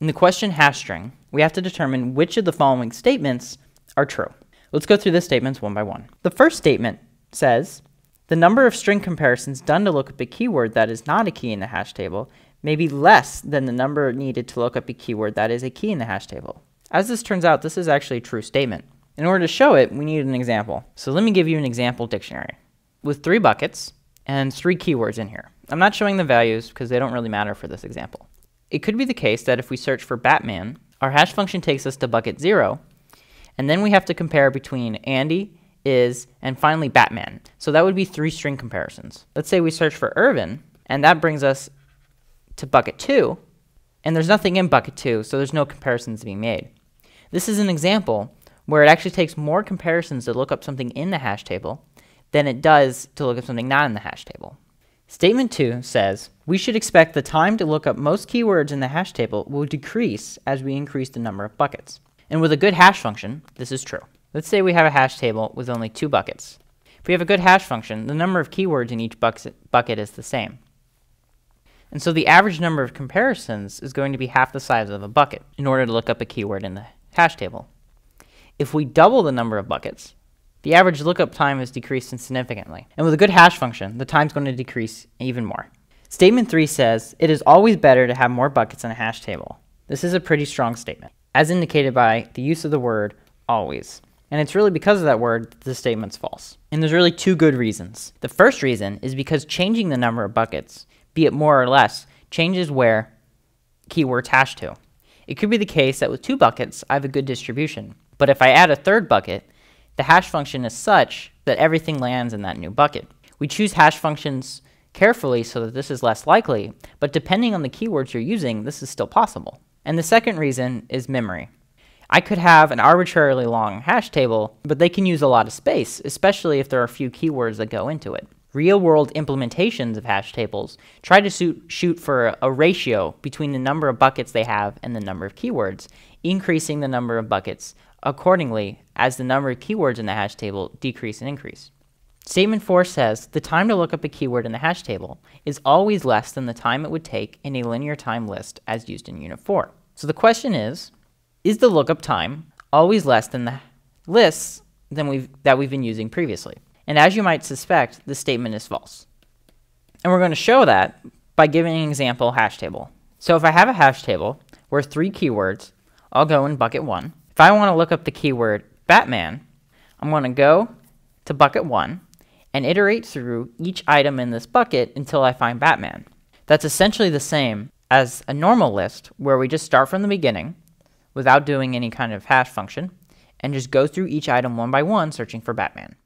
In the question hash string, we have to determine which of the following statements are true. Let's go through the statements one by one. The first statement says, the number of string comparisons done to look up a keyword that is not a key in the hash table may be less than the number needed to look up a keyword that is a key in the hash table. As this turns out, this is actually a true statement. In order to show it, we need an example. So let me give you an example dictionary with 3 buckets and 3 keywords in here. I'm not showing the values because they don't really matter for this example. It could be the case that if we search for Batman, our hash function takes us to bucket 0, and then we have to compare between Andy, is, and finally Batman. So that would be 3 string comparisons. Let's say we search for Irvin, and that brings us to bucket 2, and there's nothing in bucket 2, so there's no comparisons being made. This is an example where it actually takes more comparisons to look up something in the hash table than it does to look up something not in the hash table. Statement 2 says, we should expect the time to look up most keywords in the hash table will decrease as we increase the number of buckets. And with a good hash function, this is true. Let's say we have a hash table with only 2 buckets. If we have a good hash function, the number of keywords in each bucket is the same. And so the average number of comparisons is going to be half the size of a bucket in order to look up a keyword in the hash table. If we double the number of buckets, the average lookup time is decreased significantly. And with a good hash function, the time is going to decrease even more. Statement 3 says, it is always better to have more buckets in a hash table. This is a pretty strong statement, as indicated by the use of the word always. And it's really because of that word that the statement's false. And there's really 2 good reasons. The first reason is because changing the number of buckets, be it more or less, changes where keywords hash to. It could be the case that with 2 buckets, I have a good distribution. But if I add a 3rd bucket, the hash function is such that everything lands in that new bucket. We choose hash functions carefully so that this is less likely, but depending on the keywords you're using, this is still possible. And the second reason is memory. I could have an arbitrarily long hash table, but they can use a lot of space, especially if there are a few keywords that go into it. Real-world implementations of hash tables try to shoot for a ratio between the number of buckets they have and the number of keywords, increasing the number of buckets accordingly as the number of keywords in the hash table decrease and increase. Statement 4 says, the time to look up a keyword in the hash table is always less than the time it would take in a linear time list as used in Unit 4. So the question is the lookup time always less than the lists that we've been using previously? And as you might suspect, this statement is false. And we're going to show that by giving an example hash table. So if I have a hash table where 3 keywords all go in bucket 1, if I want to look up the keyword Batman, I'm going to go to bucket 1 and iterate through each item in this bucket until I find Batman. That's essentially the same as a normal list where we just start from the beginning without doing any kind of hash function and just go through each item one by one searching for Batman.